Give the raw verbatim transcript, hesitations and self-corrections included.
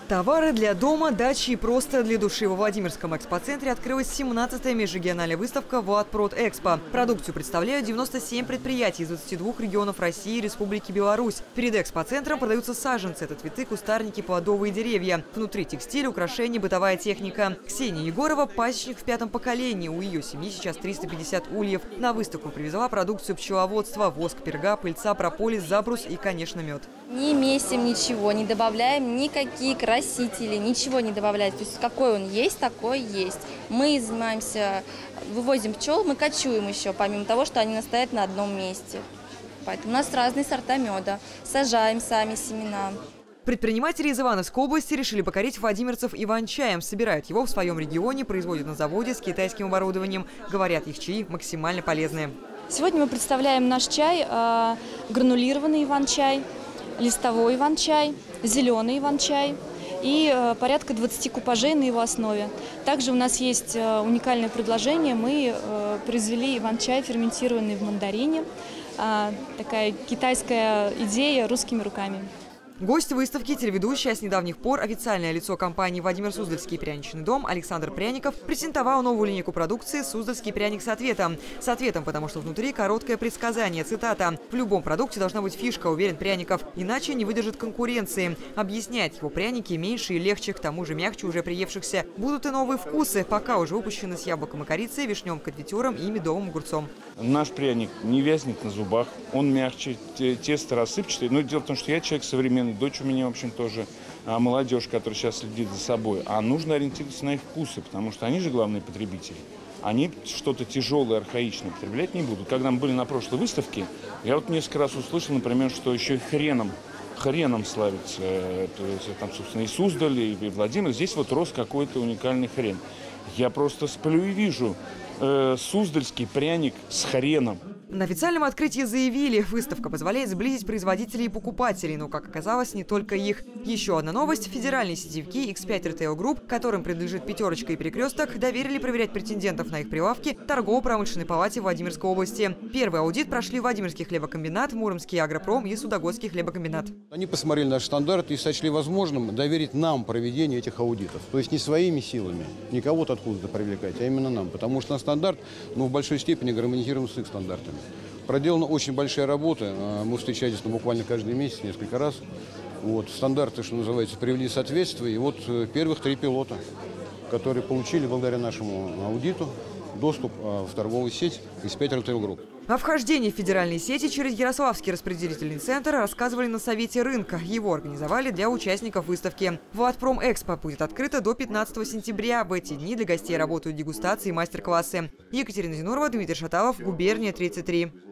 Товары для дома, дачи и просто для души. Во Владимирском экспоцентре открылась семнадцатая межрегиональная выставка «Владпродэкспо». Продукцию представляют девяносто семь предприятий из двадцати двух регионов России и Республики Беларусь. Перед экспоцентром продаются саженцы – это цветы, кустарники, плодовые деревья. Внутри текстиль, украшения, бытовая техника. Ксения Егорова – пасечник в пятом поколении. У ее семьи сейчас триста пятьдесят ульев. На выставку привезла продукцию пчеловодства – воск, перга, пыльца, прополис, забрус и, конечно, мед. Не месим ничего, не добавляем никакие красители, ничего не добавляем. То есть какой он есть, такой есть. Мы занимаемся, вывозим пчел, мы кочуем еще, помимо того, что они настоят на одном месте. Поэтому у нас разные сорта меда, сажаем сами семена. Предприниматели из Ивановской области решили покорить владимирцев иван-чаем. Собирают его в своем регионе, производят на заводе с китайским оборудованием. Говорят, их чаи максимально полезные. Сегодня мы представляем наш чай, э, гранулированный иван-чай, листовой иван-чай, зеленый иван-чай и э, порядка двадцати купажей на его основе. Также у нас есть э, уникальное предложение. Мы э, произвели иван-чай, ферментированный в мандарине. Э, такая китайская идея русскими руками. Гость выставки, телеведущий, а с недавних пор официальное лицо компании «Владимир-Суздальский пряничный дом» Александр Пряников презентовал новую линейку продукции «Суздальский пряник с ответом». С ответом, потому что внутри короткое предсказание, цитата. «В любом продукте должна быть фишка, уверен Пряников, иначе не выдержит конкуренции». Объясняет, его пряники меньше и легче, к тому же мягче уже приевшихся. Будут и новые вкусы, пока уже выпущены с яблоком и корицей, вишневым конфитюром и медовым огурцом. Наш пряник не вязнет на зубах, он мягче, тесто рассыпчатое. Но дело в том, что я человек современный, дочь у меня, в общем, тоже а молодежь, которая сейчас следит за собой. А нужно ориентироваться на их вкусы, потому что они же главные потребители. Они что-то тяжелое, архаичное потреблять не будут. Когда мы были на прошлой выставке, я вот несколько раз услышал, например, что еще и хреном, хреном славится. То есть, там, собственно, и Суздаль, и Владимир. Здесь вот рос какой-то уникальный хрен. Я просто сплю и вижу э, суздальский пряник с хреном. На официальном открытии заявили, выставка позволяет сблизить производителей и покупателей, но, как оказалось, не только их. Еще одна новость. Федеральные сетевики икс пять Retail Group, которым принадлежит «Пятерочка» и «Перекресток», доверили проверять претендентов на их прилавки торгово-промышленной палате Владимирской области. Первый аудит прошли Владимирский хлебокомбинат, Муромский агропром и Судогодский хлебокомбинат. Они посмотрели наш стандарт и сочли возможным доверить нам проведение этих аудитов. То есть не своими силами, не кого-то откуда-то привлекать, а именно нам. Потому что наш стандарт, ну, в большой степени гармонизирован с их стандартами. Проделана очень большая работа. Мы встречались ну, буквально каждый месяц, несколько раз. Вот, стандарты, что называется, привели в соответствие. И вот первых три пилота, которые получили благодаря нашему аудиту доступ в торговую сеть икс пять Retail Group. О вхождении в федеральные сети через Ярославский распределительный центр рассказывали на совете рынка. Его организовали для участников выставки. «Владпродэкспо» будет открыто до пятнадцатого сентября. В эти дни для гостей работают дегустации и мастер-классы. Екатерина Зинурова, Дмитрий Шаталов, Губерния, тридцать три.